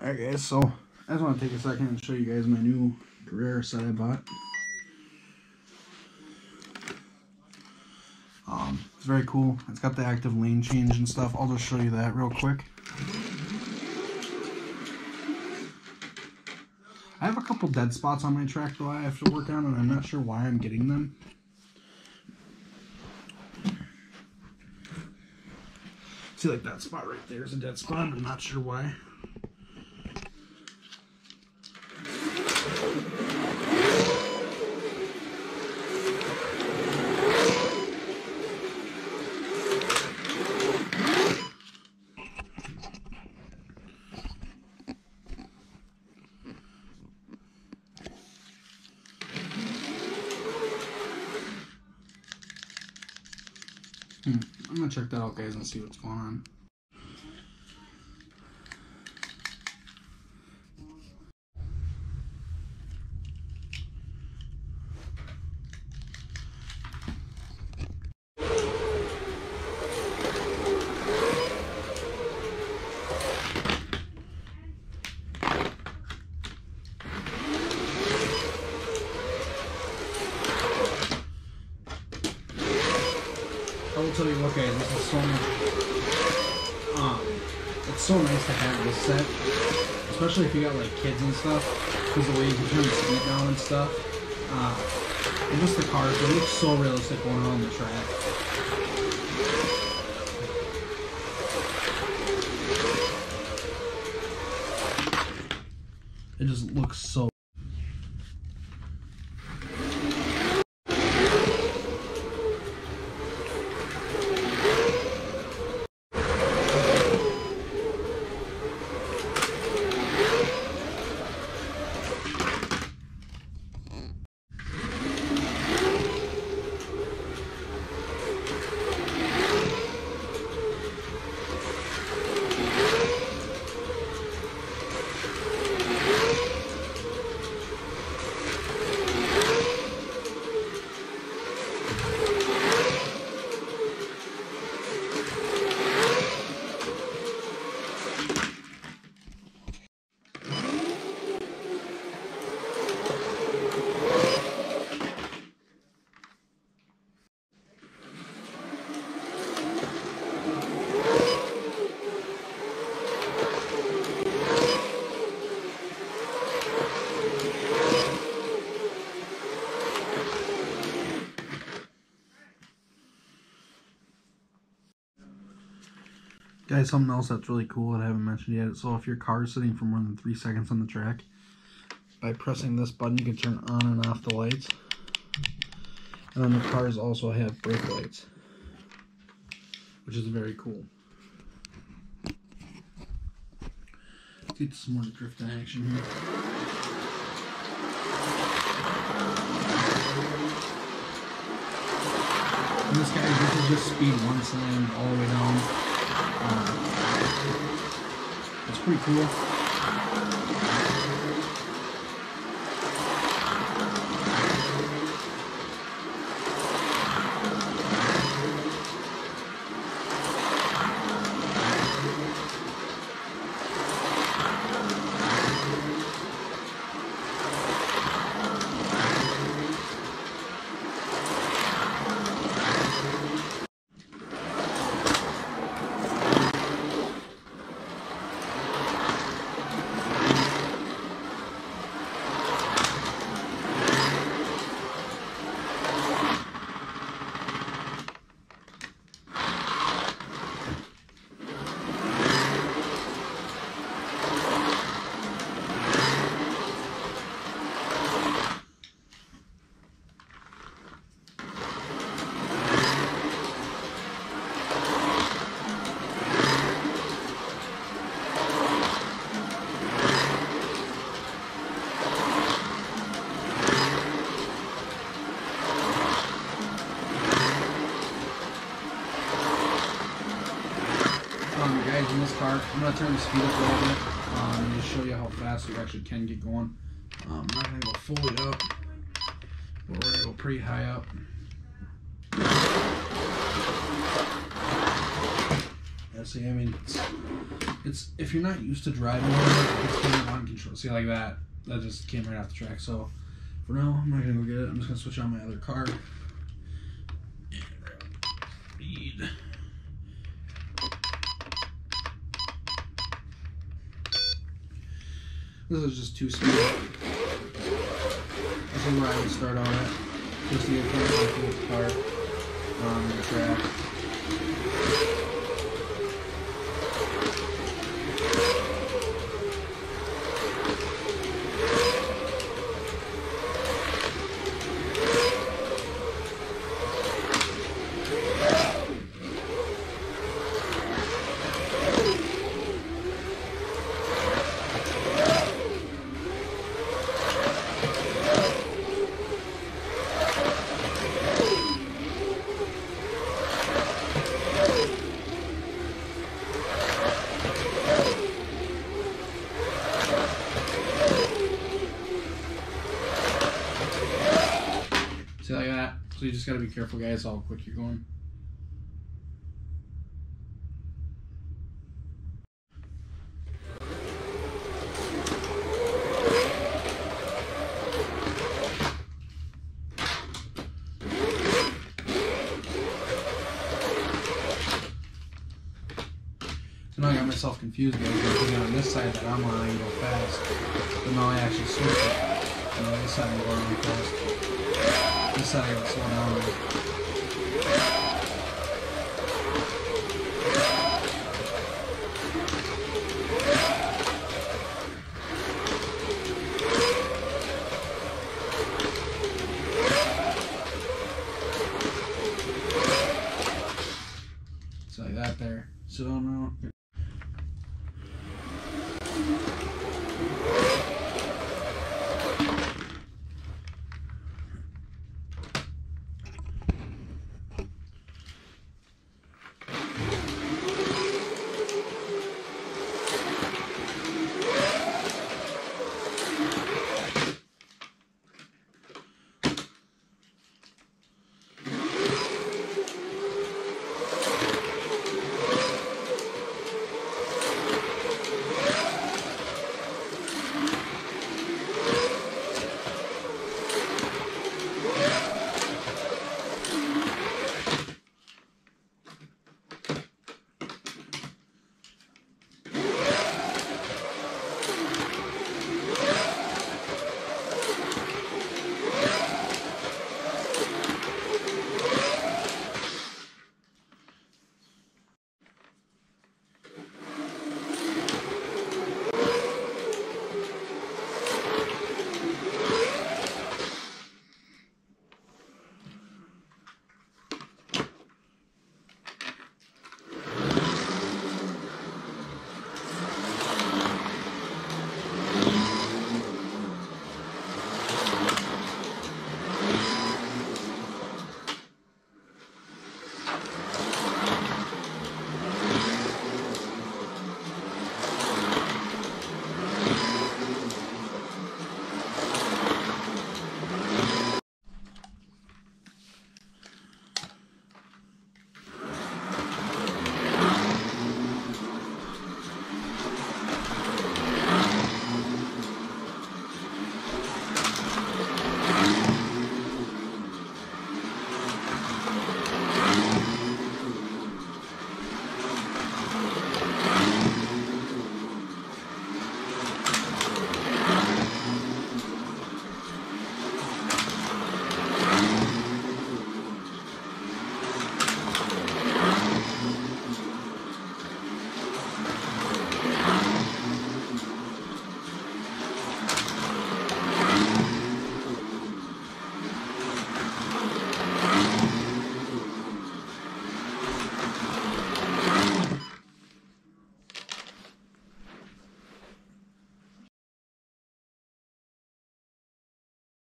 Alright guys, so I just want to take a second and show you guys my new Carrera set I bought. It's very cool. It's got the active lane change and stuff. I'll just show you that real quick. I have a couple dead spots on my track though I have to work on, and I'm not sure why I'm getting them. See, like that spot right there is a dead spot. I'm not sure why. I'm gonna check that out, guys, and see what's going on. I will tell you what, guys, this is so much, it's so nice to have this set, especially if you got like kids and stuff, because the way you can turn the speed down and stuff, and just the cars, they look so realistic going on the track. It just looks so. Guys, something else that's really cool that I haven't mentioned yet. So if your car is sitting for more than 3 seconds on the track, by pressing this button you can turn on and off the lights. And then the cars also have brake lights, which is very cool. Let's get some more drift action here. And this is just speed 1 all the way down. It's pretty cool. Guys, in this car, I'm going to turn the speed up a little bit and just show you how fast we actually can get going. I'm not going to go fully up, but we're going to go pretty high up. Yeah, see, I mean, It's, if you're not used to driving on it, it's kind of uncontrolled. See, like that. That just came right off the track. So for now, I'm not gonna go get it. I'm just gonna switch on my other car. Speed. This is just 2-speed. This is where I would start on it. Just to get comfortable with the car on the track. See, like that. So you just gotta be careful, guys, how quick you're going. So now I got myself confused, guys. I'm on this side that I'm on, I can go fast. But now I actually switch it. You know, this side I'm going really fast. This side I gotta slow down. So like that there. So now